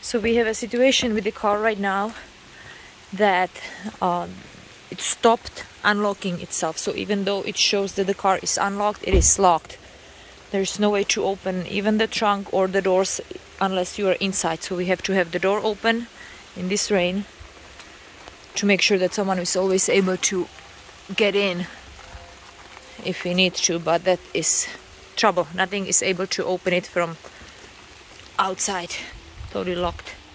So we have a situation with the car right now that it stopped unlocking itself. So even though it shows that the car is unlocked, it is locked. There's no way to open even the trunk or the doors unless you are inside. So we have to have the door open in this rain to make sure that someone is always able to get in if we need to, but that is trouble. Nothing is able to open it from outside. Totally locked.